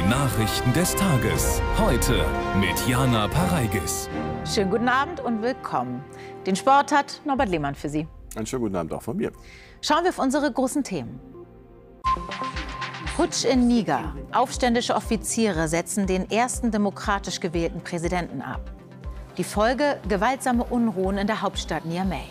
Nachrichten des Tages. Heute mit Jana Pareigis. Schönen guten Abend und willkommen. Den Sport hat Norbert Lehmann für Sie. Einen schönen guten Abend auch von mir. Schauen wir auf unsere großen Themen. Putsch in Niger. Aufständische Offiziere setzen den ersten demokratisch gewählten Präsidenten ab. Die Folge: gewaltsame Unruhen in der Hauptstadt Niamey.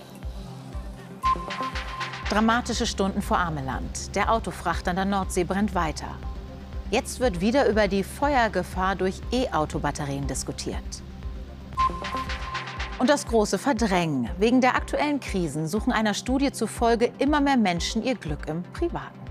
Dramatische Stunden vor Ameland. Der Autofrachter an der Nordsee brennt weiter. Jetzt wird wieder über die Feuergefahr durch E-Auto-Batterien diskutiert. Und das große Verdrängen. Wegen der aktuellen Krisen suchen einer Studie zufolge immer mehr Menschen ihr Glück im Privaten.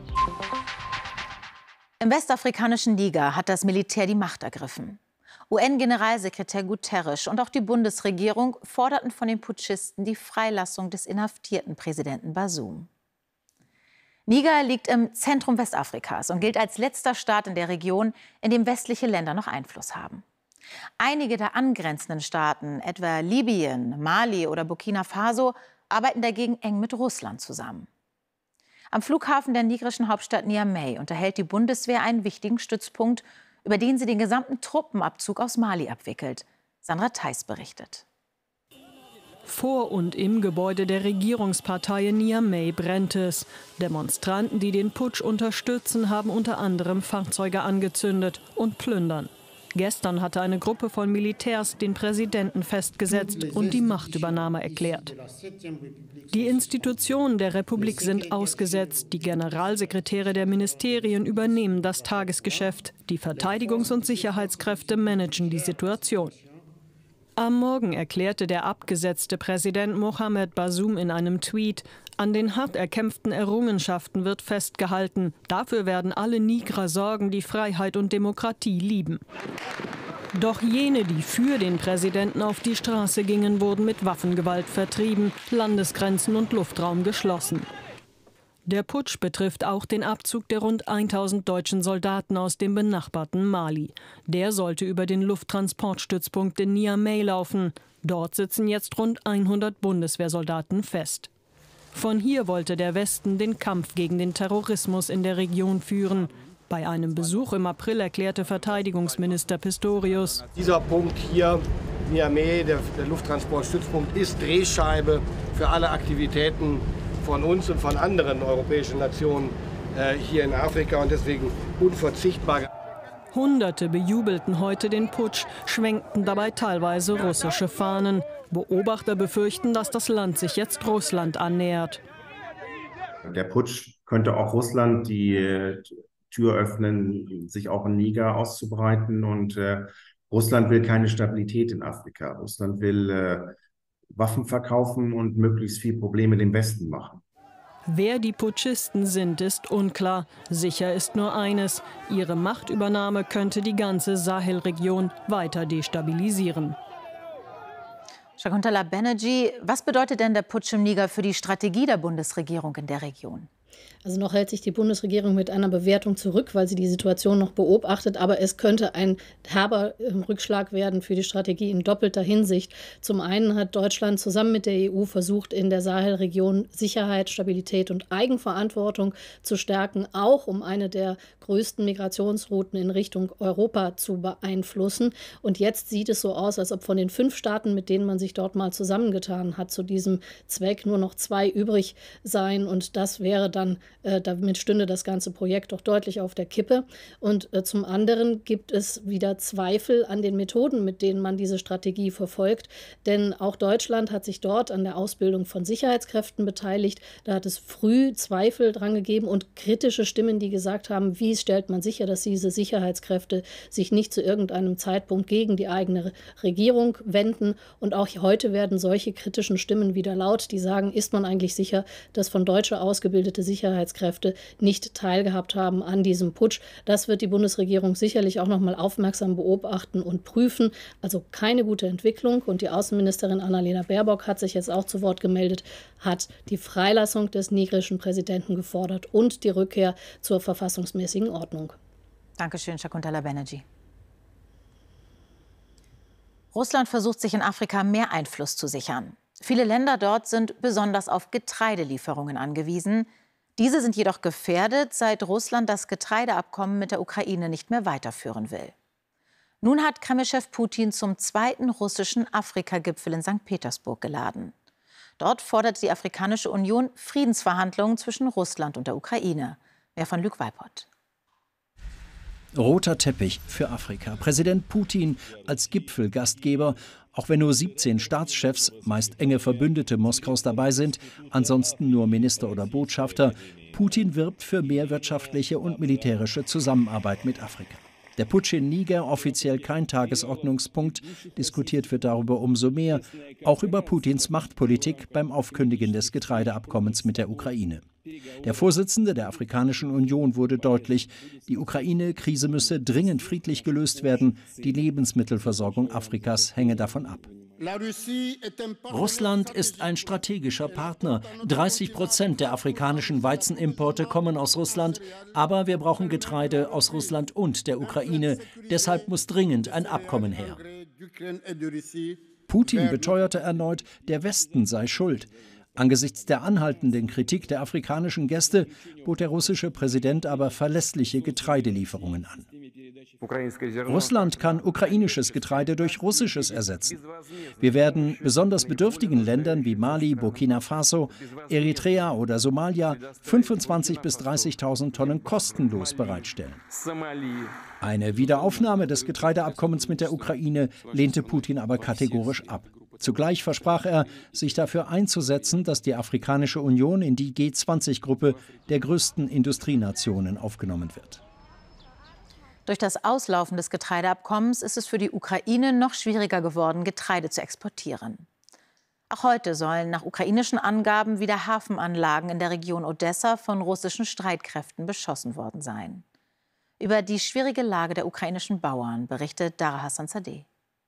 Im westafrikanischen Niger hat das Militär die Macht ergriffen. UN-Generalsekretär Guterres und auch die Bundesregierung forderten von den Putschisten die Freilassung des inhaftierten Präsidenten Bazoum. Niger liegt im Zentrum Westafrikas und gilt als letzter Staat in der Region, in dem westliche Länder noch Einfluss haben. Einige der angrenzenden Staaten, etwa Libyen, Mali oder Burkina Faso, arbeiten dagegen eng mit Russland zusammen. Am Flughafen der nigerischen Hauptstadt Niamey unterhält die Bundeswehr einen wichtigen Stützpunkt, über den sie den gesamten Truppenabzug aus Mali abwickelt. Sandra Theis berichtet. Vor und im Gebäude der Regierungspartei in Niamey brennt es. Demonstranten, die den Putsch unterstützen, haben unter anderem Fahrzeuge angezündet und plündern. Gestern hatte eine Gruppe von Militärs den Präsidenten festgesetzt und die Machtübernahme erklärt. Die Institutionen der Republik sind ausgesetzt. Die Generalsekretäre der Ministerien übernehmen das Tagesgeschäft. Die Verteidigungs- und Sicherheitskräfte managen die Situation. Am Morgen erklärte der abgesetzte Präsident Mohamed Bazoum in einem Tweet: An den hart erkämpften Errungenschaften wird festgehalten. Dafür werden alle Niger sorgen, die Freiheit und Demokratie lieben. Doch jene, die für den Präsidenten auf die Straße gingen, wurden mit Waffengewalt vertrieben, Landesgrenzen und Luftraum geschlossen. Der Putsch betrifft auch den Abzug der rund 1000 deutschen Soldaten aus dem benachbarten Mali. Der sollte über den Lufttransportstützpunkt in Niamey laufen. Dort sitzen jetzt rund 100 Bundeswehrsoldaten fest. Von hier wollte der Westen den Kampf gegen den Terrorismus in der Region führen. Bei einem Besuch im April erklärte Verteidigungsminister Pistorius: Dieser Punkt hier, Niamey, der Lufttransportstützpunkt, ist Drehscheibe für alle Aktivitäten von uns und von anderen europäischen Nationen hier in Afrika und deswegen unverzichtbar. Hunderte bejubelten heute den Putsch, schwenkten dabei teilweise russische Fahnen. Beobachter befürchten, dass das Land sich jetzt Russland annähert. Der Putsch könnte auch Russland die Tür öffnen, sich auch in Niger auszubreiten. Und Russland will keine Stabilität in Afrika. Russland will Waffen verkaufen und möglichst viel Probleme dem Westen machen. Wer die Putschisten sind, ist unklar. Sicher ist nur eines: Ihre Machtübernahme könnte die ganze Sahelregion weiter destabilisieren. Shakuntala Banerjee, was bedeutet denn der Putsch im Niger für die Strategie der Bundesregierung in der Region? Also noch hält sich die Bundesregierung mit einer Bewertung zurück, weil sie die Situation noch beobachtet. Aber es könnte ein herber Rückschlag werden für die Strategie in doppelter Hinsicht. Zum einen hat Deutschland zusammen mit der EU versucht, in der Sahelregion Sicherheit, Stabilität und Eigenverantwortung zu stärken, auch um eine der größten Migrationsrouten in Richtung Europa zu beeinflussen. Und jetzt sieht es so aus, als ob von den 5 Staaten, mit denen man sich dort mal zusammengetan hat, zu diesem Zweck nur noch 2 übrig seien. Und das wäre dann, damit stünde das ganze Projekt doch deutlich auf der Kippe. Und zum anderen gibt es wieder Zweifel an den Methoden, mit denen man diese Strategie verfolgt. Denn auch Deutschland hat sich dort an der Ausbildung von Sicherheitskräften beteiligt. Da hat es früh Zweifel dran gegeben und kritische Stimmen, die gesagt haben, wie stellt man sicher, dass diese Sicherheitskräfte sich nicht zu irgendeinem Zeitpunkt gegen die eigene Regierung wenden. Und auch heute werden solche kritischen Stimmen wieder laut, die sagen, ist man eigentlich sicher, dass von Deutsche ausgebildete Sicherheitskräfte nicht teilgehabt haben an diesem Putsch. Das wird die Bundesregierung sicherlich auch noch mal aufmerksam beobachten und prüfen. Also keine gute Entwicklung. Und die Außenministerin Annalena Baerbock hat sich jetzt auch zu Wort gemeldet, hat die Freilassung des nigerischen Präsidenten gefordert und die Rückkehr zur verfassungsmäßigen Ordnung. Dankeschön, Shakuntala Banerjee. Russland versucht, sich in Afrika mehr Einfluss zu sichern. Viele Länder dort sind besonders auf Getreidelieferungen angewiesen. Diese sind jedoch gefährdet, seit Russland das Getreideabkommen mit der Ukraine nicht mehr weiterführen will. Nun hat Kreml-Chef Putin zum 2. russischen Afrika-Gipfel in St. Petersburg geladen. Dort fordert die Afrikanische Union Friedensverhandlungen zwischen Russland und der Ukraine. Mehr von Luc Weipert. Roter Teppich für Afrika. Präsident Putin als Gipfelgastgeber, auch wenn nur 17 Staatschefs, meist enge Verbündete Moskaus dabei sind, ansonsten nur Minister oder Botschafter. Putin wirbt für mehr wirtschaftliche und militärische Zusammenarbeit mit Afrika. Der Putsch in Niger offiziell kein Tagesordnungspunkt, diskutiert wird darüber umso mehr, auch über Putins Machtpolitik beim Aufkündigen des Getreideabkommens mit der Ukraine. Der Vorsitzende der Afrikanischen Union wurde deutlich, die Ukraine-Krise müsse dringend friedlich gelöst werden, die Lebensmittelversorgung Afrikas hänge davon ab. Russland ist ein strategischer Partner. 30% der afrikanischen Weizenimporte kommen aus Russland. Aber wir brauchen Getreide aus Russland und der Ukraine. Deshalb muss dringend ein Abkommen her. Putin beteuerte erneut, der Westen sei schuld. Angesichts der anhaltenden Kritik der afrikanischen Gäste bot der russische Präsident aber verlässliche Getreidelieferungen an. Russland kann ukrainisches Getreide durch russisches ersetzen. Wir werden besonders bedürftigen Ländern wie Mali, Burkina Faso, Eritrea oder Somalia 25.000 bis 30.000 Tonnen kostenlos bereitstellen. Eine Wiederaufnahme des Getreideabkommens mit der Ukraine lehnte Putin aber kategorisch ab. Zugleich versprach er, sich dafür einzusetzen, dass die Afrikanische Union in die G20-Gruppe der größten Industrienationen aufgenommen wird. Durch das Auslaufen des Getreideabkommens ist es für die Ukraine noch schwieriger geworden, Getreide zu exportieren. Auch heute sollen nach ukrainischen Angaben wieder Hafenanlagen in der Region Odessa von russischen Streitkräften beschossen worden sein. Über die schwierige Lage der ukrainischen Bauern berichtet Dara Hassanzadeh.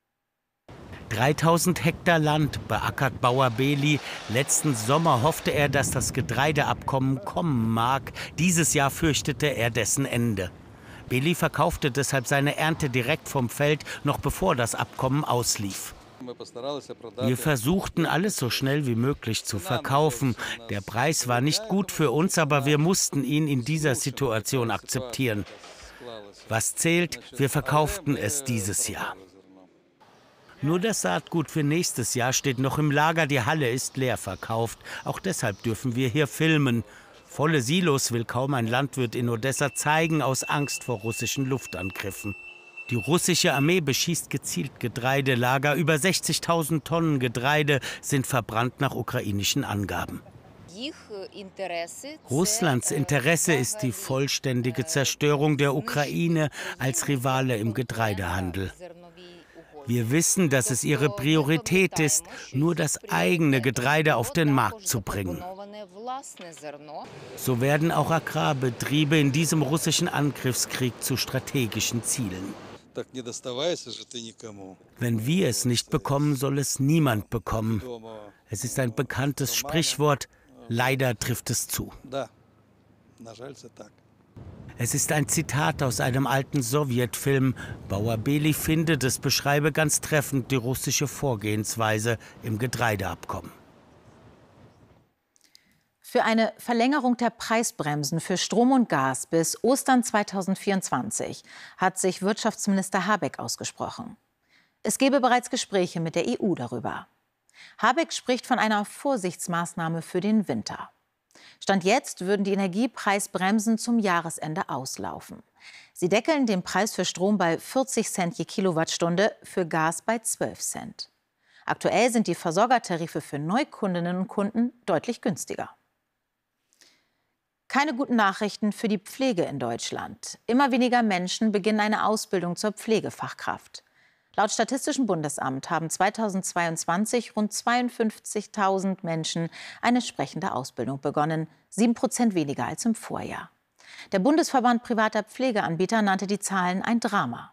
3000 Hektar Land beackert Bauer Beli. Letzten Sommer hoffte er, dass das Getreideabkommen kommen mag. Dieses Jahr fürchtete er dessen Ende. Beli verkaufte deshalb seine Ernte direkt vom Feld, noch bevor das Abkommen auslief. Wir versuchten, alles so schnell wie möglich zu verkaufen. Der Preis war nicht gut für uns, aber wir mussten ihn in dieser Situation akzeptieren. Was zählt, wir verkauften es dieses Jahr. Nur das Saatgut für nächstes Jahr steht noch im Lager, die Halle ist leer verkauft. Auch deshalb dürfen wir hier filmen. Volle Silos will kaum ein Landwirt in Odessa zeigen, aus Angst vor russischen Luftangriffen. Die russische Armee beschießt gezielt Getreidelager. Über 60.000 Tonnen Getreide sind verbrannt nach ukrainischen Angaben. Russlands Interesse ist die vollständige Zerstörung der Ukraine als Rivale im Getreidehandel. Wir wissen, dass es ihre Priorität ist, nur das eigene Getreide auf den Markt zu bringen. So werden auch Agrarbetriebe in diesem russischen Angriffskrieg zu strategischen Zielen. Wenn wir es nicht bekommen, soll es niemand bekommen. Es ist ein bekanntes Sprichwort, leider trifft es zu. Es ist ein Zitat aus einem alten Sowjetfilm. Bauer Beli findet, es beschreibe ganz treffend die russische Vorgehensweise im Getreideabkommen. Für eine Verlängerung der Preisbremsen für Strom und Gas bis Ostern 2024 hat sich Wirtschaftsminister Habeck ausgesprochen. Es gebe bereits Gespräche mit der EU darüber. Habeck spricht von einer Vorsichtsmaßnahme für den Winter. Stand jetzt würden die Energiepreisbremsen zum Jahresende auslaufen. Sie deckeln den Preis für Strom bei 40 Cent je Kilowattstunde, für Gas bei 12 Cent. Aktuell sind die Versorgertarife für Neukundinnen und Kunden deutlich günstiger. Keine guten Nachrichten für die Pflege in Deutschland. Immer weniger Menschen beginnen eine Ausbildung zur Pflegefachkraft. Laut Statistischem Bundesamt haben 2022 rund 52.000 Menschen eine entsprechende Ausbildung begonnen, 7% weniger als im Vorjahr. Der Bundesverband privater Pflegeanbieter nannte die Zahlen ein Drama.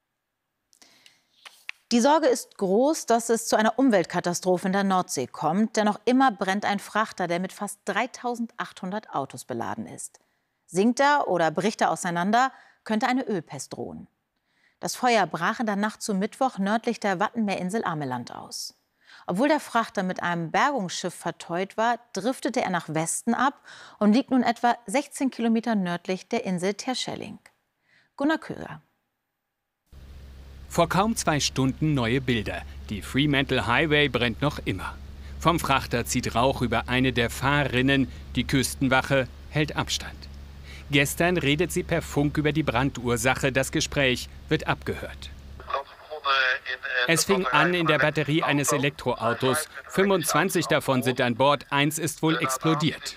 Die Sorge ist groß, dass es zu einer Umweltkatastrophe in der Nordsee kommt, denn noch immer brennt ein Frachter, der mit fast 3.800 Autos beladen ist. Sinkt er oder bricht er auseinander, könnte eine Ölpest drohen. Das Feuer brach in der Nacht zu Mittwoch nördlich der Wattenmeerinsel Ameland aus. Obwohl der Frachter mit einem Bergungsschiff verteut war, driftete er nach Westen ab und liegt nun etwa 16 Kilometer nördlich der Insel Terschelling. Gunnar Köhler. Vor kaum 2 Stunden neue Bilder. Die Fremantle Highway brennt noch immer. Vom Frachter zieht Rauch über eine der Fahrerinnen. Die Küstenwache hält Abstand. Gestern redet sie per Funk über die Brandursache. Das Gespräch wird abgehört. Es fing an in der Batterie eines Elektroautos. 25 davon sind an Bord. Eins ist wohl explodiert.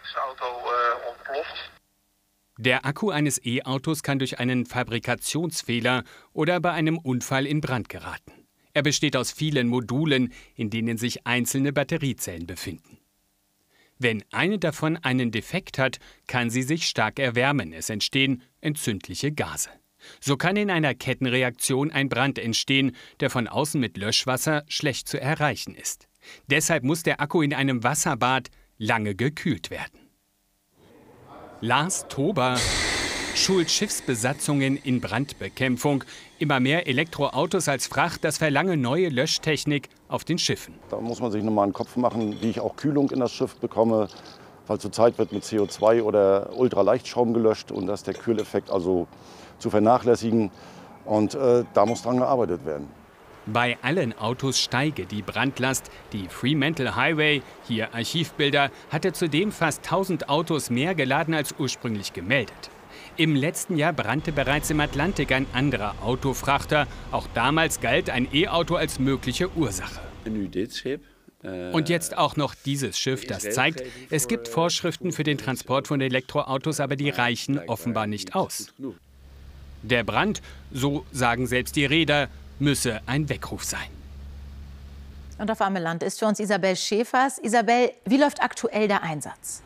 Der Akku eines E-Autos kann durch einen Fabrikationsfehler oder bei einem Unfall in Brand geraten. Er besteht aus vielen Modulen, in denen sich einzelne Batteriezellen befinden. Wenn eine davon einen Defekt hat, kann sie sich stark erwärmen. Es entstehen entzündliche Gase. So kann in einer Kettenreaktion ein Brand entstehen, der von außen mit Löschwasser schlecht zu erreichen ist. Deshalb muss der Akku in einem Wasserbad lange gekühlt werden. Lars Tober schult Schiffsbesatzungen in Brandbekämpfung. Immer mehr Elektroautos als Fracht, das verlange neue Löschtechnik auf den Schiffen. Da muss man sich nochmal einen Kopf machen, wie ich auch Kühlung in das Schiff bekomme. Weil zurzeit wird mit CO2 oder Ultraleihtschaum gelöscht und da ist der Kühleffekt also zu vernachlässigen. Und da muss dran gearbeitet werden. Bei allen Autos steige die Brandlast. Die Fremantle Highway, hier Archivbilder, hatte zudem fast 1000 Autos mehr geladen als ursprünglich gemeldet. Im letzten Jahr brannte bereits im Atlantik ein anderer Autofrachter. Auch damals galt ein E-Auto als mögliche Ursache. Und jetzt auch noch dieses Schiff, das zeigt, es gibt Vorschriften für den Transport von Elektroautos, aber die reichen offenbar nicht aus. Der Brand, so sagen selbst die Reeder, müsse ein Weckruf sein. Und auf Ammeland ist für uns Isabel Schäfers. Isabel, wie läuft aktuell der Einsatz?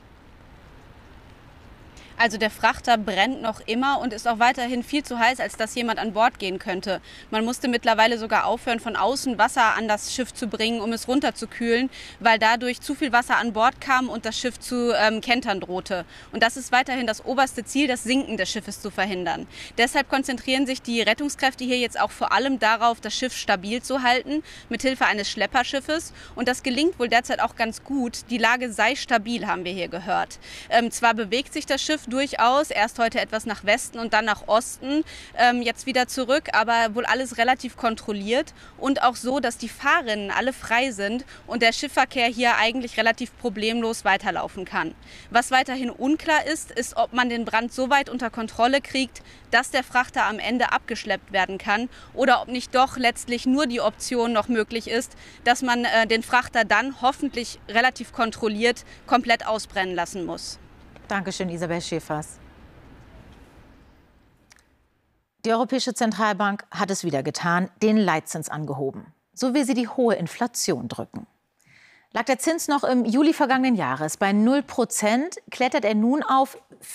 Also der Frachter brennt noch immer und ist auch weiterhin viel zu heiß, als dass jemand an Bord gehen könnte. Man musste mittlerweile sogar aufhören, von außen Wasser an das Schiff zu bringen, um es runterzukühlen, weil dadurch zu viel Wasser an Bord kam und das Schiff zu kentern drohte. Und das ist weiterhin das oberste Ziel, das Sinken des Schiffes zu verhindern. Deshalb konzentrieren sich die Rettungskräfte hier jetzt auch vor allem darauf, das Schiff stabil zu halten, mithilfe eines Schlepperschiffes. Und das gelingt wohl derzeit auch ganz gut. Die Lage sei stabil, haben wir hier gehört. Zwar bewegt sich das Schiff durchaus, erst heute etwas nach Westen und dann nach Osten, jetzt wieder zurück, aber wohl alles relativ kontrolliert und auch so, dass die Fahrrinnen alle frei sind und der Schiffverkehr hier eigentlich relativ problemlos weiterlaufen kann. Was weiterhin unklar ist, ist, ob man den Brand so weit unter Kontrolle kriegt, dass der Frachter am Ende abgeschleppt werden kann oder ob nicht doch letztlich nur die Option noch möglich ist, dass man den Frachter dann hoffentlich relativ kontrolliert komplett ausbrennen lassen muss. Dankeschön, Isabel Schäfers. Die Europäische Zentralbank hat es wieder getan, den Leitzins angehoben. So will sie die hohe Inflation drücken. Lag der Zins noch im Juli vergangenen Jahres bei 0%, klettert er nun auf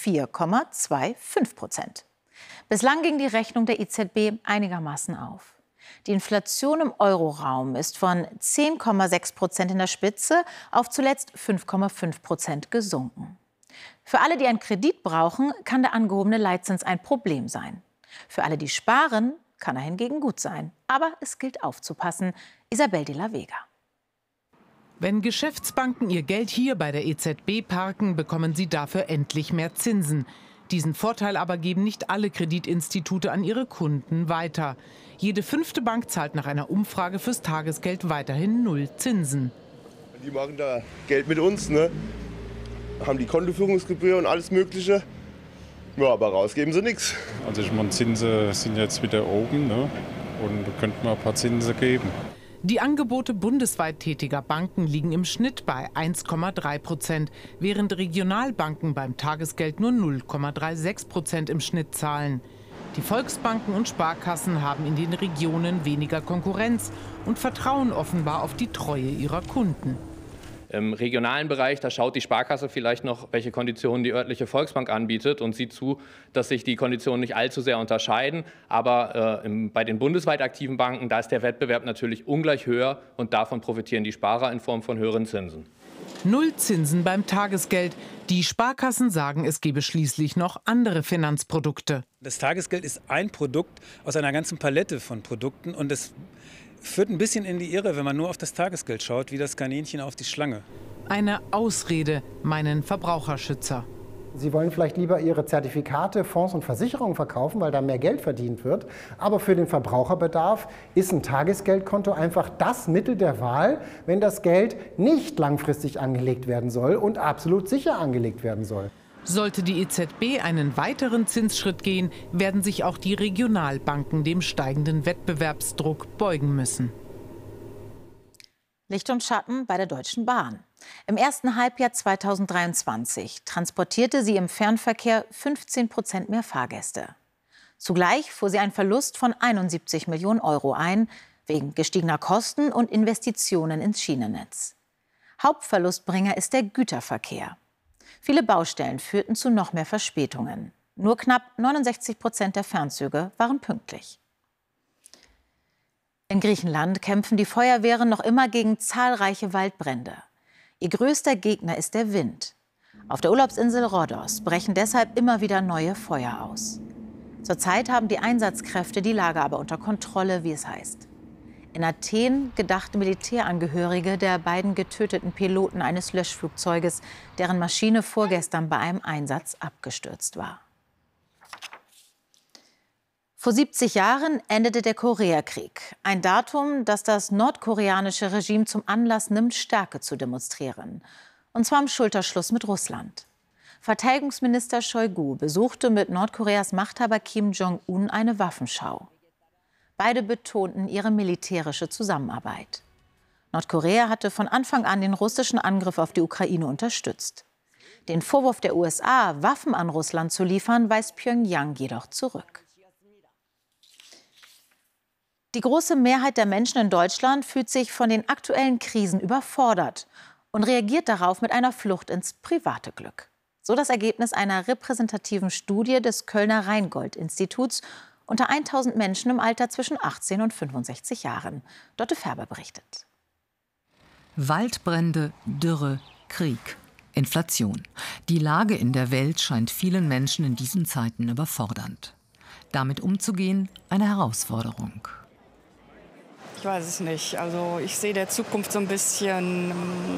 4,25%. Bislang ging die Rechnung der EZB einigermaßen auf. Die Inflation im Euroraum ist von 10,6% in der Spitze auf zuletzt 5,5% gesunken. Für alle, die einen Kredit brauchen, kann der angehobene Leitzins ein Problem sein. Für alle, die sparen, kann er hingegen gut sein. Aber es gilt aufzupassen. Isabel de la Vega. Wenn Geschäftsbanken ihr Geld hier bei der EZB parken, bekommen sie dafür endlich mehr Zinsen. Diesen Vorteil aber geben nicht alle Kreditinstitute an ihre Kunden weiter. Jede 5. Bank zahlt nach einer Umfrage fürs Tagesgeld weiterhin 0 Zinsen. Die machen da Geld mit uns, ne? Haben die Kontoführungsgebühr und alles Mögliche. Ja, aber rausgeben sie nichts. Also ich meine, Zinsen sind jetzt wieder oben, ne? Und da könnten wir ein paar Zinsen geben. Die Angebote bundesweit tätiger Banken liegen im Schnitt bei 1,3%, während Regionalbanken beim Tagesgeld nur 0,36% im Schnitt zahlen. Die Volksbanken und Sparkassen haben in den Regionen weniger Konkurrenz und vertrauen offenbar auf die Treue ihrer Kunden. Im regionalen Bereich, da schaut die Sparkasse vielleicht noch, welche Konditionen die örtliche Volksbank anbietet und sieht zu, dass sich die Konditionen nicht allzu sehr unterscheiden. Aber bei den bundesweit aktiven Banken, da ist der Wettbewerb natürlich ungleich höher und davon profitieren die Sparer in Form von höheren Zinsen. 0 Zinsen beim Tagesgeld. Die Sparkassen sagen, es gebe schließlich noch andere Finanzprodukte. Das Tagesgeld ist ein Produkt aus einer ganzen Palette von Produkten und es Führt ein bisschen in die Irre, wenn man nur auf das Tagesgeld schaut, wie das Kaninchen auf die Schlange. Eine Ausrede, meinen Verbraucherschützer. Sie wollen vielleicht lieber Ihre Zertifikate, Fonds und Versicherungen verkaufen, weil da mehr Geld verdient wird. Aber für den Verbraucherbedarf ist ein Tagesgeldkonto einfach das Mittel der Wahl, wenn das Geld nicht langfristig angelegt werden soll und absolut sicher angelegt werden soll. Sollte die EZB einen weiteren Zinsschritt gehen, werden sich auch die Regionalbanken dem steigenden Wettbewerbsdruck beugen müssen. Licht und Schatten bei der Deutschen Bahn. Im ersten Halbjahr 2023 transportierte sie im Fernverkehr 15% mehr Fahrgäste. Zugleich fuhr sie einen Verlust von 71 Millionen Euro ein, wegen gestiegener Kosten und Investitionen ins Schienennetz. Hauptverlustbringer ist der Güterverkehr. Viele Baustellen führten zu noch mehr Verspätungen. Nur knapp 69% der Fernzüge waren pünktlich. In Griechenland kämpfen die Feuerwehren noch immer gegen zahlreiche Waldbrände. Ihr größter Gegner ist der Wind. Auf der Urlaubsinsel Rhodos brechen deshalb immer wieder neue Feuer aus. Zurzeit haben die Einsatzkräfte die Lage aber unter Kontrolle, wie es heißt. In Athen gedachten Militärangehörige der beiden getöteten Piloten eines Löschflugzeuges, deren Maschine vorgestern bei einem Einsatz abgestürzt war. Vor 70 Jahren endete der Koreakrieg. Ein Datum, das das nordkoreanische Regime zum Anlass nimmt, Stärke zu demonstrieren. Und zwar im Schulterschluss mit Russland. Verteidigungsminister Shoigu besuchte mit Nordkoreas Machthaber Kim Jong-un eine Waffenschau. Beide betonten ihre militärische Zusammenarbeit. Nordkorea hatte von Anfang an den russischen Angriff auf die Ukraine unterstützt. Den Vorwurf der USA, Waffen an Russland zu liefern, weist Pjöngjang jedoch zurück. Die große Mehrheit der Menschen in Deutschland fühlt sich von den aktuellen Krisen überfordert und reagiert darauf mit einer Flucht ins private Glück. So das Ergebnis einer repräsentativen Studie des Kölner Rheingold-Instituts unter 1000 Menschen im Alter zwischen 18 und 65 Jahren. Dörte Färber berichtet. Waldbrände, Dürre, Krieg, Inflation. Die Lage in der Welt scheint vielen Menschen in diesen Zeiten überfordernd. Damit umzugehen, eine Herausforderung. Ich weiß es nicht. Also ich sehe der Zukunft so ein bisschen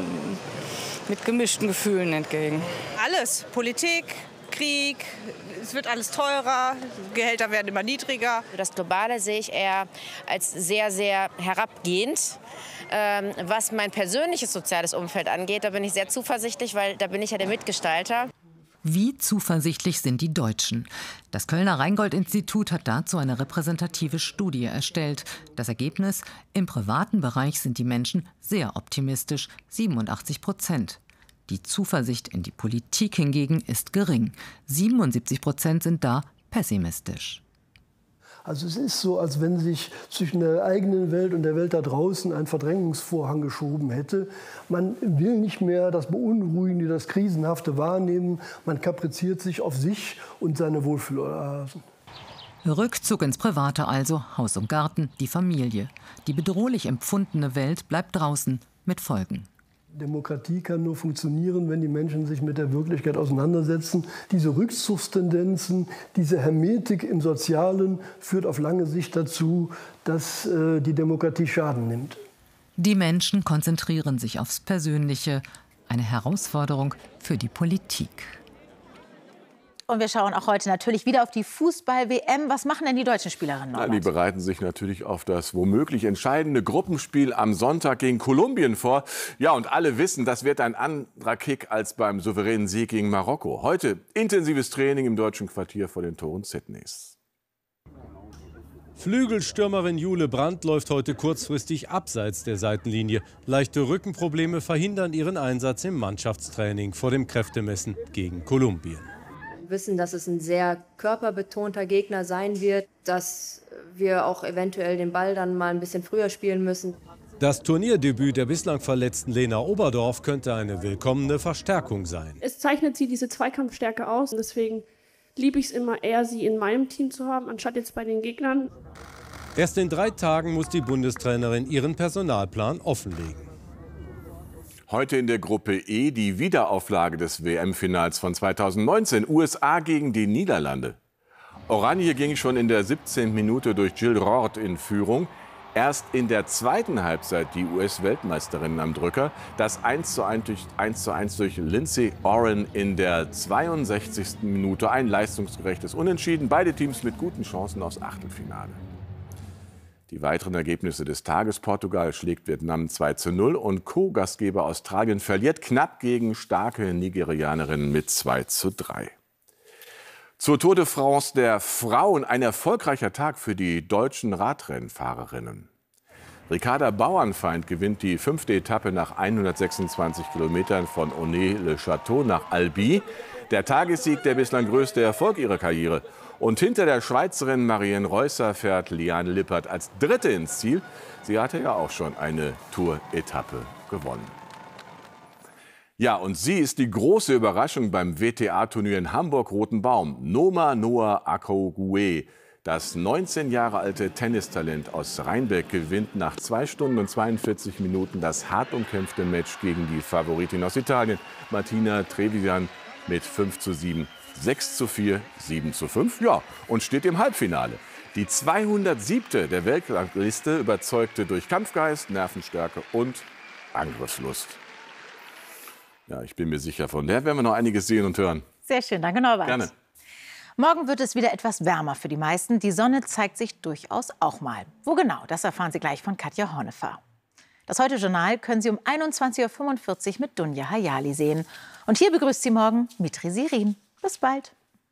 mit gemischten Gefühlen entgegen. Alles. Politik, Krieg, es wird alles teurer, Gehälter werden immer niedriger. Das Globale sehe ich eher als sehr, sehr herabgehend. Was mein persönliches soziales Umfeld angeht, da bin ich sehr zuversichtlich, weil da bin ich ja der Mitgestalter. Wie zuversichtlich sind die Deutschen? Das Kölner Rheingold-Institut hat dazu eine repräsentative Studie erstellt. Das Ergebnis: Im privaten Bereich sind die Menschen sehr optimistisch, 87%. Die Zuversicht in die Politik hingegen ist gering. 77% sind da pessimistisch. Also es ist so, als wenn sich zwischen der eigenen Welt und der Welt da draußen ein Verdrängungsvorhang geschoben hätte. Man will nicht mehr das Beunruhigende, das Krisenhafte wahrnehmen. Man kapriziert sich auf sich und seine Wohlfühloasen. Rückzug ins Private also, Haus und Garten, die Familie. Die bedrohlich empfundene Welt bleibt draußen, mit Folgen. Demokratie kann nur funktionieren, wenn die Menschen sich mit der Wirklichkeit auseinandersetzen. Diese Rückzugstendenzen, diese Hermetik im Sozialen führt auf lange Sicht dazu, dass die Demokratie Schaden nimmt. Die Menschen konzentrieren sich aufs Persönliche. Eine Herausforderung für die Politik. Und wir schauen auch heute natürlich wieder auf die Fußball-WM. Was machen denn die deutschen Spielerinnen noch? Die bereiten sich natürlich auf das womöglich entscheidende Gruppenspiel am Sonntag gegen Kolumbien vor. Ja, und alle wissen, das wird ein anderer Kick als beim souveränen Sieg gegen Marokko. Heute intensives Training im deutschen Quartier vor den Toren Sydneys. Flügelstürmerin Jule Brandt läuft heute kurzfristig abseits der Seitenlinie. Leichte Rückenprobleme verhindern ihren Einsatz im Mannschaftstraining vor dem Kräftemessen gegen Kolumbien. Wissen, dass es ein sehr körperbetonter Gegner sein wird, dass wir auch eventuell den Ball dann mal ein bisschen früher spielen müssen. Das Turnierdebüt der bislang verletzten Lena Oberdorf könnte eine willkommene Verstärkung sein. Es zeichnet sie diese Zweikampfstärke aus. Deswegen liebe ich es immer eher, sie in meinem Team zu haben, anstatt jetzt bei den Gegnern. Erst in 3 Tagen muss die Bundestrainerin ihren Personalplan offenlegen. Heute in der Gruppe E die Wiederauflage des WM-Finals von 2019. USA gegen die Niederlande. Oranje ging schon in der 17. Minute durch Jill Roord in Führung. Erst in der zweiten Halbzeit die US-Weltmeisterinnen am Drücker. Das 1:1 durch Lindsey Oren in der 62. Minute. Ein leistungsgerechtes Unentschieden. Beide Teams mit guten Chancen aufs Achtelfinale. Die weiteren Ergebnisse des Tages: Portugal schlägt Vietnam 2:0 und Co-Gastgeber Australien verliert knapp gegen starke Nigerianerinnen mit 2:3. Zur Tour de France der Frauen ein erfolgreicher Tag für die deutschen Radrennfahrerinnen. Ricarda Bauernfeind gewinnt die 5. Etappe nach 126 Kilometern von Onay-le-Château nach Albi. Der Tagessieg, der bislang größte Erfolg ihrer Karriere. Und hinter der Schweizerin Marianne Reusser fährt Liane Lippert als Dritte ins Ziel. Sie hatte ja auch schon eine Tour-Etappe gewonnen. Ja, und sie ist die große Überraschung beim WTA-Turnier in Hamburg-Rotenbaum. Noma Noah Akogwe, das 19 Jahre alte Tennistalent aus Rheinbeck, gewinnt nach 2 Stunden und 42 Minuten das hart umkämpfte Match gegen die Favoritin aus Italien, Martina Trevisan, mit 5:7. 6:4, 7:5, ja, und steht im Halbfinale. Die 207. der Weltrangliste überzeugte durch Kampfgeist, Nervenstärke und Angriffslust. Ja, ich bin mir sicher, von der werden wir noch einiges sehen und hören. Sehr schön, danke Norbert. Gerne. Morgen wird es wieder etwas wärmer für die meisten. Die Sonne zeigt sich durchaus auch mal. Wo genau, das erfahren Sie gleich von Katja Hornefer. Das Heute-Journal können Sie um 21:45 Uhr mit Dunja Hayali sehen. Und hier begrüßt Sie morgen Mitri Sirin. Bis bald.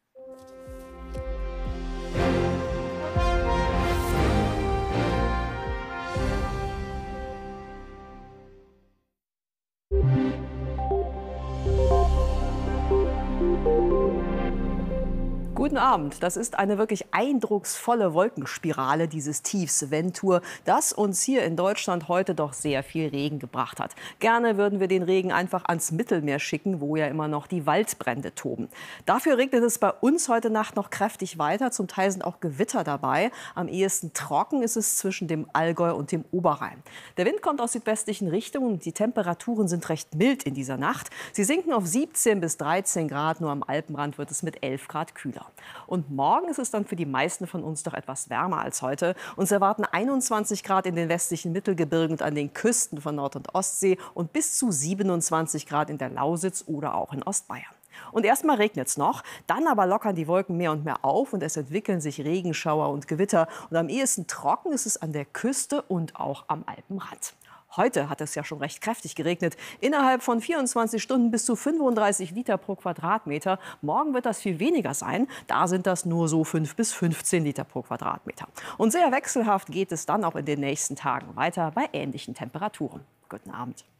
Guten Abend. Das ist eine wirklich eindrucksvolle Wolkenspirale dieses Tiefs Ventur, das uns hier in Deutschland heute doch sehr viel Regen gebracht hat. Gerne würden wir den Regen einfach ans Mittelmeer schicken, wo ja immer noch die Waldbrände toben. Dafür regnet es bei uns heute Nacht noch kräftig weiter. Zum Teil sind auch Gewitter dabei. Am ehesten trocken ist es zwischen dem Allgäu und dem Oberrhein. Der Wind kommt aus südwestlichen Richtungen. Die Temperaturen sind recht mild in dieser Nacht. Sie sinken auf 17 bis 13 Grad. Nur am Alpenrand wird es mit 11 Grad kühler. Und morgen ist es dann für die meisten von uns doch etwas wärmer als heute. Uns erwarten 21 Grad in den westlichen Mittelgebirgen und an den Küsten von Nord- und Ostsee und bis zu 27 Grad in der Lausitz oder auch in Ostbayern. Und erstmal regnet es noch, dann aber lockern die Wolken mehr und mehr auf und es entwickeln sich Regenschauer und Gewitter. Und am ehesten trocken ist es an der Küste und auch am Alpenrand. Heute hat es ja schon recht kräftig geregnet. Innerhalb von 24 Stunden bis zu 35 Liter pro Quadratmeter. Morgen wird das viel weniger sein. Da sind das nur so 5 bis 15 Liter pro Quadratmeter. Und sehr wechselhaft geht es dann auch in den nächsten Tagen weiter bei ähnlichen Temperaturen. Guten Abend.